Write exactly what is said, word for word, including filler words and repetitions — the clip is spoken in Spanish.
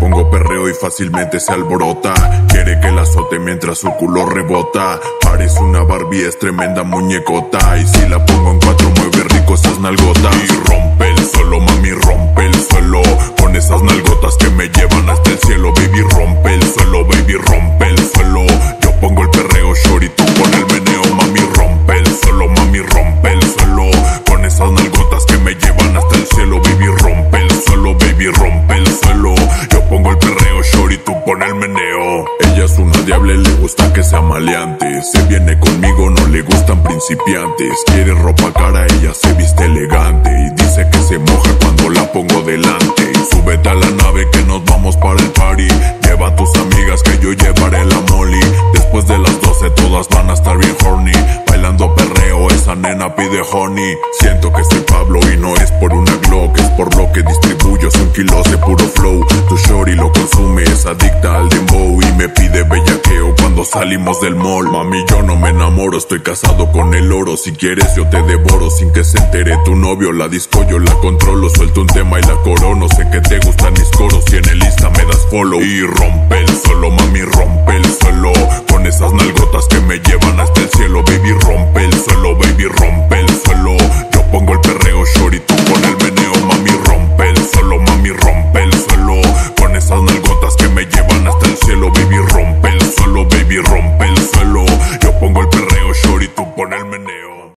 pongo perreo y fácilmente se alborota. Quiere que la azote mientras su culo rebota. Parece una Barbie, es tremenda muñecota. Y si la pongo en cuatro mueve rico esas nalgotas. Y rompe el suelo, mami, rompe el suelo. Con esas nalgotas que me llevan hasta el cielo. Baby, rompe el suelo, baby, rompe el suelo. Yo pongo el perreo, shorty, tú pon el meneo. Mami, rompe el suelo, mami, rompe el suelo. Con esas nalgotas que me llevan hasta el cielo. Baby, rompe el suelo, baby, rompe el suelo. Yo pongo el perreo, shorty, tú pon el meneo. Ella es una diabla y le gusta que sea maleante. Se viene conmigo, no le gustan principiantes. Quiere ropa cara, ella se viste elegante. Y dice que se moja cuando la pongo delante. Y súbete a la nave que nos vamos para el party. Lleva a tus amigas que yo llevaré la molly. Después de las doce todas van a estar bien horny. Bailando perreo, esa nena pide honey. Siento que soy Pablo y no es por una Glock. Es por lo que distribuyo, son kilos de puro flow. Tu shorty lo consume, es adicta al dembow. Y me pide bellaqueo cuando salimos del mall. Mami, yo no me enamoro, estoy casado con el oro. Si quieres yo te devoro sin que se entere tu novio. La disco yo la controlo, suelto un tema y la corono. Sé que te gustan mis coros y en el Insta me das follow. Y rompe el suelo, mami, rompe el suelo. Con esas nalgotas que me llevan hasta el cielo. Baby, rompe el suelo, baby, rompe el suelo. Yo pongo el